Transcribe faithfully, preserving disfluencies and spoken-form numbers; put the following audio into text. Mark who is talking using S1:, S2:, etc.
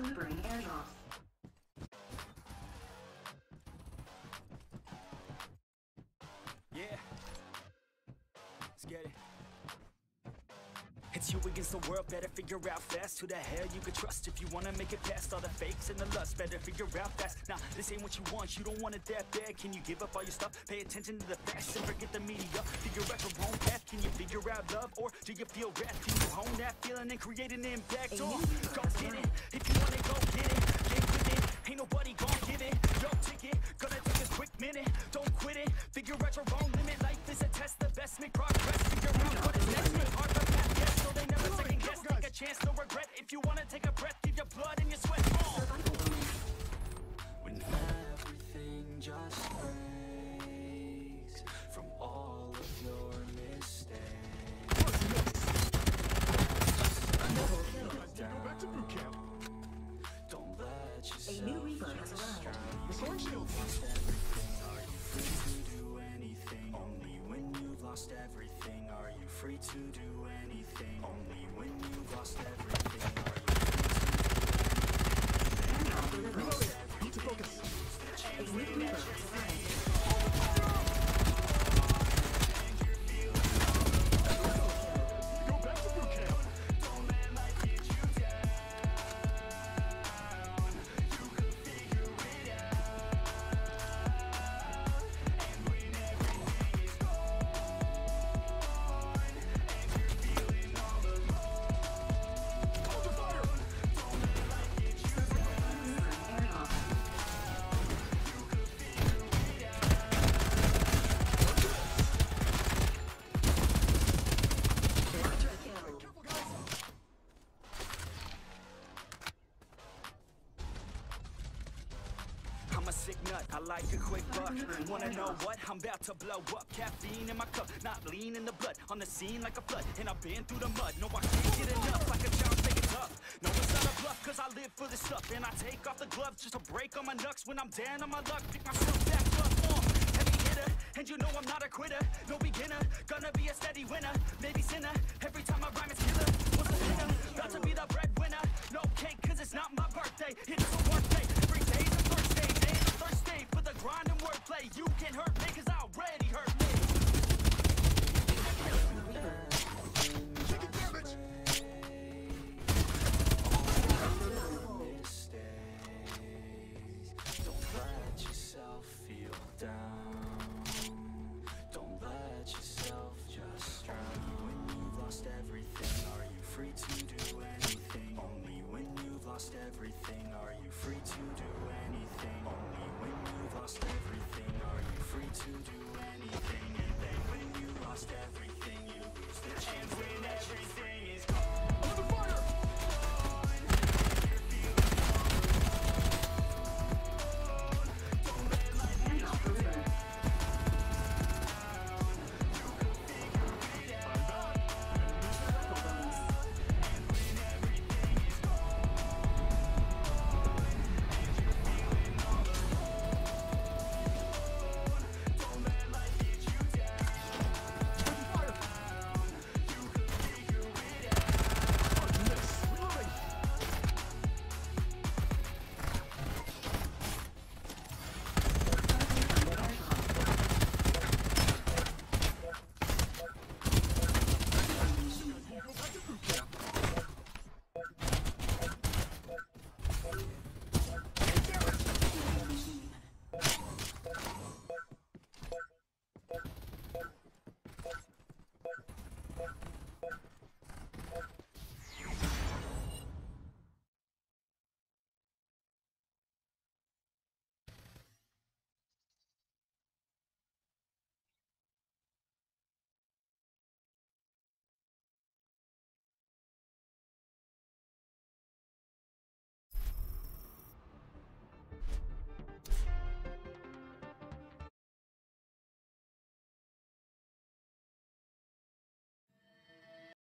S1: Delivering airdrops.
S2: Yeah. Let's get it. It's you against the world, better figure out fast who the hell you can trust if you wanna make it past all the fakes and the lust. Better figure out fast. Nah, this ain't what you want, you don't want it that bad. Can you give up all your stuff? Pay attention to the facts and forget the media. Figure out your own path. Can you figure out love, or do you feel wrath? Can you hone that feeling and create an impact? Or go get it, if you wanna go get it. Get with it, ain't nobody gon' give it your ticket. Gonna take a quick minute, don't quit it. Figure out your own limit, life is a test. The best make progress, figure out what is next. Make hard to path, yes, so they never second guess. Take a chance, no regret. If you wanna take a breath, give your blood and your sweat. Oh.
S3: When everything just breaks from all of your mistakes,
S4: Go back to boot camp.
S3: don't let yourself
S1: A new refund has arrived. Record shield.
S3: Are you free to do anything? Only when you've lost everything are you free to do anything. Only when you've lost everything are you free to do anything.
S4: Reloading. Need to focus.
S1: A new refund has arrived.
S4: Go back to boot camp.
S3: Don't let life get you down. You could figure it out. And when everything is gone and you're feeling all alone,
S4: Hold your fire.
S3: don't let life get you down.
S1: Airdrop.
S3: You could figure it out.
S1: Quadra kill.
S4: Careful, guys.
S2: I'm a sick nut, I like a quick buck. Wanna know what? I'm about to blow up. Caffeine in my cup, not lean in the blood. On the scene like a flood, and I've been through the mud. No, I can't get enough, like a child, make it tough. No, it's not a bluff, cause I live for this stuff. And I take off the gloves just to break on my knucks. When I'm down on my luck, pick myself back up. Uh, heavy hitter, and you know I'm not a quitter. No beginner, gonna be a steady winner. Maybe sinner, every time I rhyme it's killer. What's the winner? About to be the breadwinner. No cake, cause it's not my birthday. It's a work day, every day's a Thursday. Day is a Thursday for the grind and wordplay. You can't hurt me, cause I already hurt me.
S4: Taking damage.
S3: Mistakes. Don't let yourself feel down. Don't let yourself just drown. When you've lost everything, are you free to do anything? Only when you've lost everything are you free to do anything. Only when you've lost everything are you free to do anything. And then when you lost everything